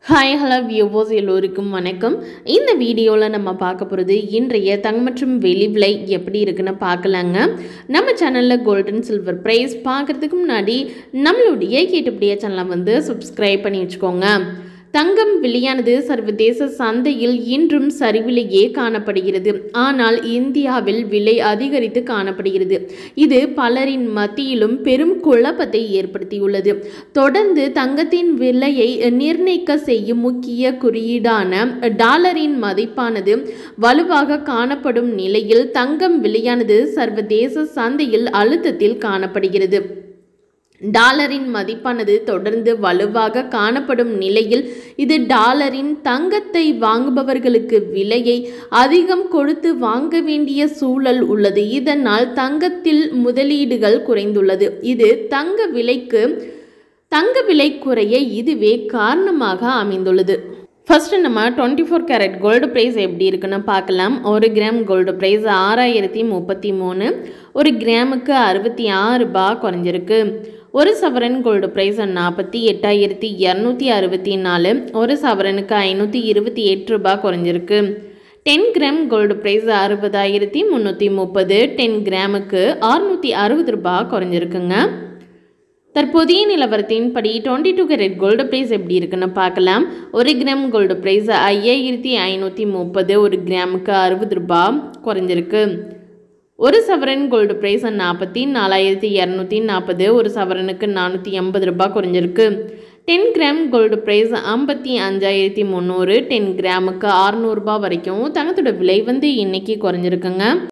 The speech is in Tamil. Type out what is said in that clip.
ஹாய் ஹலோ வியூவர்ஸ் எல்லோருக்கும் வணக்கம். இந்த வீடியோவில் நம்ம பார்க்க போகிறது இன்றைய தங்கம் மற்றும் வெள்ளி விலை எப்படி இருக்குன்னு பார்க்கலாங்க. நம்ம சேனலில் கோல்டன் சில்வர் ப்ரைஸ் பார்க்குறதுக்கு முன்னாடி நம்மளுடைய கேட்டுப்படிய சேனலை சப்ஸ்கிரைப் பண்ணி வச்சுக்கோங்க. தங்கம் விலையானது சர்வதேச சந்தையில் இன்றும் சரிவிலேயே காணப்படுகிறது. ஆனால் இந்தியாவில் விலை அதிகரித்து காணப்படுகிறது. இது பலரின் மத்தியிலும் பெரும் குழப்பத்தை ஏற்படுத்தியுள்ளது. தொடர்ந்து தங்கத்தின் விலையை நிர்ணயிக்க செய்யும் முக்கிய குறியீடான டாலரின் மதிப்பானது வலுவாக காணப்படும் நிலையில் தங்கம் விலையானது சர்வதேச சந்தையில் அழுத்தத்தில் காணப்படுகிறது. டாலரின் மதிப்பானது தொடர்ந்து வலுவாக காணப்படும் நிலையில் இது டாலரின் தங்கத்தை வாங்குபவர்களுக்கு விலையை அதிகம் கொடுத்து வாங்க வேண்டிய சூழல் உள்ளது. இதனால் தங்கத்தில் முதலீடுகள் குறைந்துள்ளது. இது தங்க விலை குறைய இதுவே காரணமாக அமைந்துள்ளது. ஃபர்ஸ்ட் நம்ம 24 கேரட் கோல்டு ப்ரைஸ் எப்படி இருக்குன்னு பார்க்கலாம். 1 கிராம் கோல்டு ப்ரைஸ் 6033. 1 கிராமுக்கு 66 ரூபாய் குறைஞ்சிருக்கு. 1 சவரன் கோல்டு ப்ரைஸ் 48,264. 1 சவரனுக்கு 528 ரூபாய் குறைஞ்சிருக்கு. 10 கிராம் கோல்டு ப்ரைஸ் 60,330. 10 கிராமுக்கு 660 ரூபாய் குறைஞ்சிருக்குங்க. தற்போதைய நிலவரத்தின் படி 22 கேரட் கோல்டு ப்ரைஸ் எப்படி இருக்குன்னு பார்க்கலாம். 1 கிராம் கோல்டு ப்ரைஸ் 5,530. 1 கிராமுக்கு 60 ரூபாய் குறைஞ்சிருக்கு. 1 சவரன் கோல்டு ப்ரைஸ் 44,240. 1 சவரனுக்கு 480 ரூபாய் குறைஞ்சிருக்கு. 10 கிராம் கோல்டு ப்ரைஸ் 55,300. 10 கிராமுக்கு 600 ரூபாய் வரைக்கும் தங்கத்தோட விலை இன்னைக்கு குறைஞ்சிருக்குங்க.